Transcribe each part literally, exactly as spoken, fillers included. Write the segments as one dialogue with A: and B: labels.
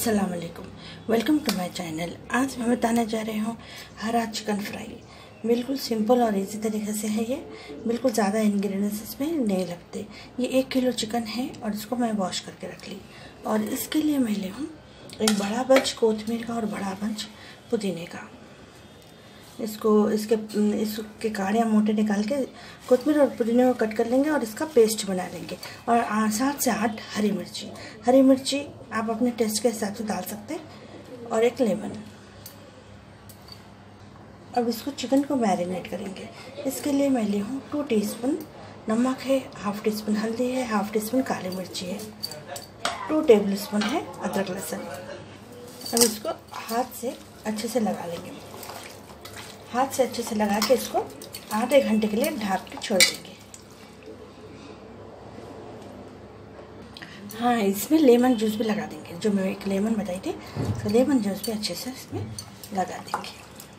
A: अस्सलाम वालेकुम, welcome to my channel. आज मैं बताने जा रही हूँ हरा चिकन फ्राई। बिल्कुल सिंपल और इजी तरीके से है ये। बिल्कुल ज़्यादा इंग्रेडिएंट्स इसमें नहीं लगते। ये एक किलो चिकन है और इसको मैं वॉश करके रख ली। और इसके लिए मैं ले हूँ एक बड़ा बंच कोतमीर का और बड़ा बंच पुदीने का। इसको इसके इसके काड़ियाँ मोटे निकाल के कोतमीर और पुदीने को कट कर लेंगे और इसका पेस्ट बना लेंगे। और सात से आठ हरी मिर्ची हरी मिर्ची आप अपने टेस्ट के हिसाब से डाल सकते हैं। और एक लेमन। अब इसको चिकन को मैरिनेट करेंगे। इसके लिए मैं ली हूँ टू टीस्पून नमक है, हाफ टी स्पून हल्दी है, हाफ टी स्पून काली मिर्ची है, टू टेबल स्पून है अदरक लहसुन। अब इसको हाथ से अच्छे से लगा लेंगे। हाथ से अच्छे से लगा के इसको आधे घंटे के लिए ढक के छोड़ देंगे। हाँ, इसमें लेमन जूस भी लगा देंगे। जो मैं एक लेमन बताई थी, तो लेमन जूस भी अच्छे से इसमें लगा देंगे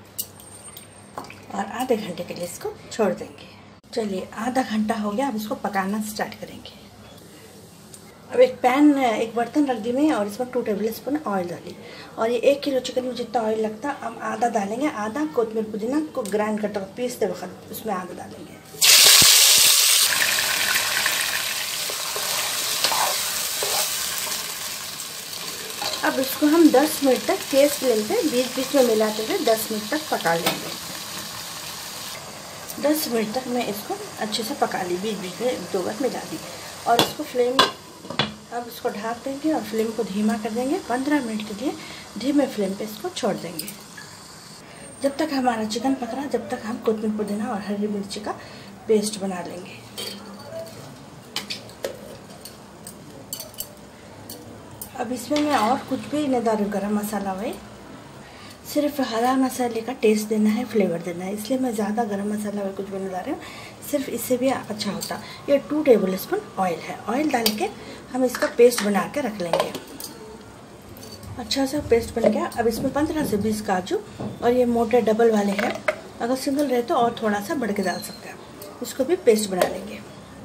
A: और आधे घंटे के लिए इसको छोड़ देंगे। चलिए, आधा घंटा हो गया। अब इसको पकाना स्टार्ट करेंगे। अब एक पैन एक बर्तन रख दी मैं और इसमें टू टेबल स्पून ऑयल डाली। और ये एक किलो चिकन में जितना ऑयल लगता है हम आधा डालेंगे। आधा कोतमीर पुदीना को ग्राइंड करते वक्त पीसते वक्त उसमें आधा डालेंगे। अब इसको हम दस मिनट तक तेज फ्लेम पे बीच बीच में मिलाते हुए दस मिनट तक पका लेंगे। दस मिनट तक मैं इसको अच्छे से पका ली, बीच बीच में दो बार मिला दी। और इसको फ्लेम अब इसको ढक देंगे और फ्लेम को धीमा कर देंगे। पंद्रह मिनट के लिए धीमे फ्लेम पे इसको छोड़ देंगे। जब तक हमारा चिकन पक रहा, जब तक हम कोतमीर पुदीना और हरी मिर्ची का पेस्ट बना लेंगे। अब इसमें मैं और कुछ भी नहीं डाल रही, गरम मसाला हुए, सिर्फ हरा मसाले का टेस्ट देना है, फ्लेवर देना है, इसलिए मैं ज़्यादा गरम मसाला हुए कुछ भी नहीं डाल रही हूँ। सिर्फ इससे भी अच्छा होता। ये टू टेबल स्पून ऑयल है। ऑयल डाल के हम इसका पेस्ट बना के रख लेंगे। अच्छा सा पेस्ट बन गया। अब इसमें पंद्रह से बीस काजू और ये मोटे डबल वाले हैं। अगर सिंगल रहे तो और थोड़ा सा बढ़ के डाल सकते हैं। इसको भी पेस्ट बना लेंगे।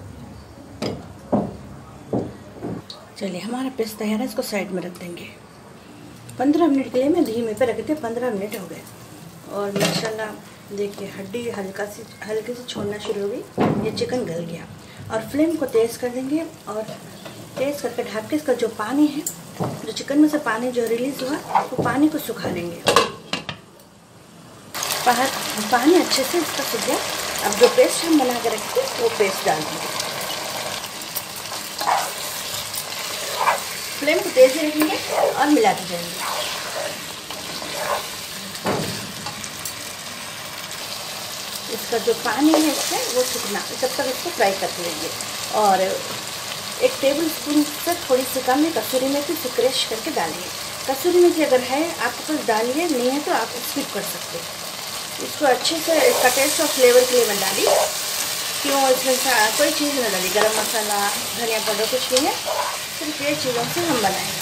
A: चलिए, हमारा पेस्ट तैयार है। इसको साइड में रख देंगे। पंद्रह मिनट के लिए मैं धीमे पे रखे थे। पंद्रह मिनट हो गए और माशाल्लाह देखिए हड्डी हल्का सी हल्के से छोड़ना शुरू हो गई। ये चिकन गल गया। और फ्लेम को तेज़ कर देंगे और तेज़ करके ढक के इसका जो पानी है, जो चिकन में से पानी जो रिलीज़ हुआ, वो पानी को सुखा लेंगे। पानी अच्छे से इसका सूख गया। अब जो पेस्ट हम बना के रखे थे वो पेस्ट डाल देंगे। फ्लेम को तेज़ ही रखेंगे और मिलाते जाएंगे। इसका जो पानी है इससे वो सूखना, जब तक इसको फ्राई कर लेंगे। और एक टेबल स्पून से थोड़ी सी कम है कसूरी मेथी से क्रश करके डालेंगे। कसूरी मेथी अगर है आपके पास डालिए, नहीं है तो आप स्किप कर सकते हैं। इसको अच्छे से इसका टेस्ट और फ्लेवर के लिए मैं डाली। क्यों इसमें कोई चीज़ नहीं डाली, गरम मसाला, धनिया पाउडर कुछ नहीं है, सिर्फ ये चीज़ों से हम बनाएंगे।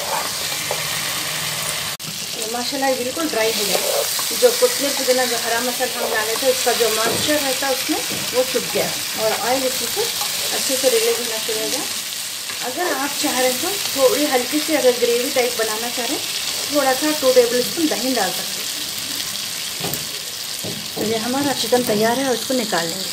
A: माशाल्लाह बिल्कुल ड्राई हो गया। जो कोतमीर पुदीना जो हरा मसाला हम डाले थे, उसका जो मॉइस्चर रहता है उसमें वो सूख गया और ऑयल इसमें से अच्छे से रिलीज होना शुरू हो गया। अगर आप चाह रहे तो थोड़ी हल्की सी अगर ग्रेवी टाइप बनाना चाह रहे थोड़ा सा टू टेबल स्पून दही डाल सकते हैं। तो ये हमारा चिकन तैयार है और इसको निकाल लेंगे।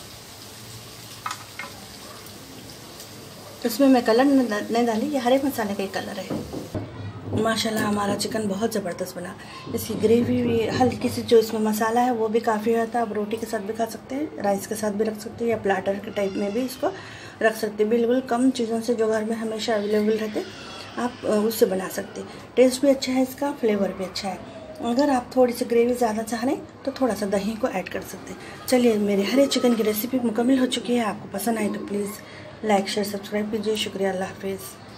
A: इसमें मैं कलर नहीं डाली, ये हरे मसाले का ही कलर है। माशाल्लाह हमारा चिकन बहुत ज़बरदस्त बना। इसकी ग्रेवी भी हल्की सी, जो इसमें मसाला है वो भी काफ़ी होता है। आप रोटी के साथ भी खा सकते हैं, राइस के साथ भी रख सकते हैं, या प्लाटर के टाइप में भी इसको रख सकते हैं। बिल्कुल कम चीज़ों से जो घर में हमेशा अवेलेबल रहते आप उससे बना सकते हैं। टेस्ट भी अच्छा है इसका, फ्लेवर भी अच्छा है। अगर आप थोड़ी सी ग्रेवी ज़्यादा चाह रहे तो थोड़ा सा दही को ऐड कर सकते हैं। चलिए, मेरे हरे चिकन की रेसिपी मुकम्मल हो चुकी है। आपको पसंद आए तो प्लीज़ लाइक शेयर सब्सक्राइब कीजिए। शुक्रिया, अल्लाह हाफिज़।